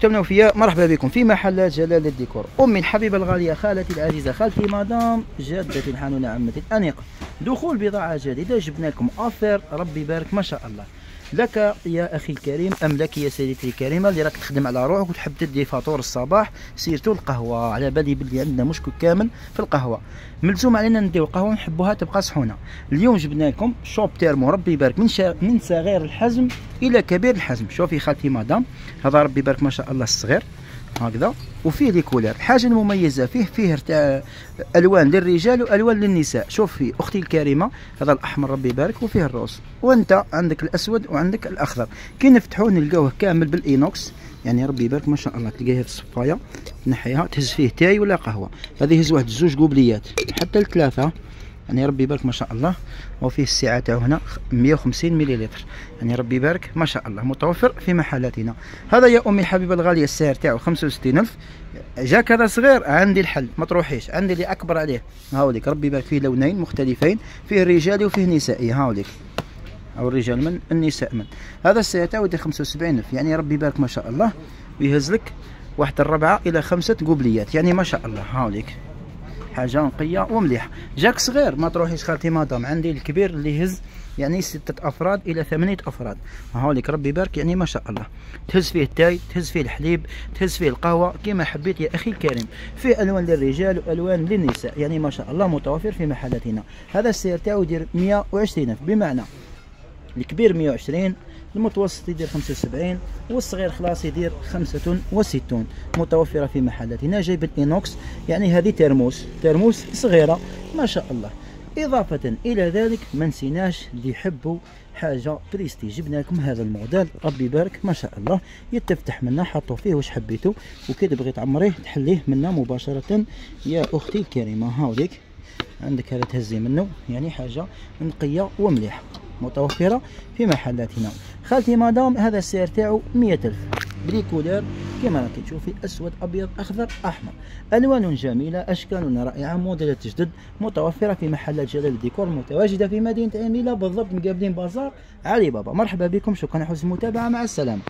تمنوا فيا. مرحبا بكم في محلات جلال الديكور. امي الحبيبه الغاليه، خالتي العزيزه، خالتي مدام، جدتي الحنونه، عمتي الانيقه، دخول بضاعه جديده جبنا لكم اوفر ربي يبارك ما شاء الله. لك يا اخي الكريم ام لك يا سيدتي الكريمه اللي راك تخدم على روحك وتحب تدي فطور الصباح، سيرتو القهوه. على بالي بلي عندنا مشكل كامل في القهوه، ملزوم علينا نديو القهوه نحبوها تبقى صحونه. اليوم جبنا لكم شوب تيرمو ربي يبارك من صغير الحجم الى كبير الحجم. شوفي خالتي مدام، هذا ربي يبارك ما شاء الله الصغير هكذا، وفيه لي كولر. الحاجه المميزه فيه الوان للرجال والوان للنساء. شوفي اختي الكريمه، هذا الاحمر ربي يبارك، وفيه الروز، وانت عندك الاسود وعندك الاخضر. كي نفتحوه نلقاوه كامل بالاينوكس، يعني ربي يبارك ما شاء الله. تلقايها في الصفايه تنحيها تهز فيه تاي ولا قهوه، هذه يهز واحد زوج قوبليات حتى الثلاثه، يعني ربي يبارك ما شاء الله. وفيه السعه تاعو هنا 150 مليلتر، يعني ربي يبارك ما شاء الله، متوفر في محلاتنا. هذا يا امي الحبيبه الغاليه السعر تاعو 65,000. جاك هذا صغير، عندي الحل ما تروحيش، عندي اللي اكبر عليه. هاوليك ربي يبارك، فيه لونين مختلفين، فيه رجالي وفيه نسائي. هاوليك او الرجال من النساء من. هذا السعر تاعو يدير 75,000، يعني ربي يبارك ما شاء الله، ويهز لك واحد 4 إلى 5 قبليات، يعني ما شاء الله. هاوليك حاجه نقيه ومليحه. جاك صغير ما تروحيش خالتي مدام، عندي الكبير اللي يهز يعني 6 أفراد الى 8 أفراد. هاوليك ربي يبارك، يعني ما شاء الله. تهز فيه التاي، تهز فيه الحليب، تهز فيه القهوه كما حبيت يا اخي الكريم. فيه الوان للرجال والوان للنساء، يعني ما شاء الله متوفر في محلاتنا. هذا السعر تاعو يدير 120,000، بمعنى الكبير 120، المتوسط يدير 75، والصغير خلاص يدير 65، متوفرة في محلاتنا. جايب الإينوكس، يعني هذه ترموس صغيرة ما شاء الله. إضافة إلى ذلك ما نسيناش اللي يحبوا حاجة بريستي، جبنا لكم هذا الموديل ربي يبارك ما شاء الله، يتفتح منا، حطوا فيه واش حبيتوا، وكي تبغي تعمريه تحليه منا مباشرة يا أختي الكريمة. هاوليك عندك هذا تهزي منه، يعني حاجة نقية ومليحة، متوفرة في محلاتنا. خالتي مدام هذا السعر تاعو 100,000، بلي كولير كما راكي تشوفي، اسود ابيض اخضر احمر، الوان جميله، اشكال رائعه، موديلات جدد، متوفره في محلات جلال الديكور المتواجده في مدينه عميله، بالضبط مقابلين بازار علي بابا. مرحبا بكم، شكرا على حسن المتابعه، مع السلامه.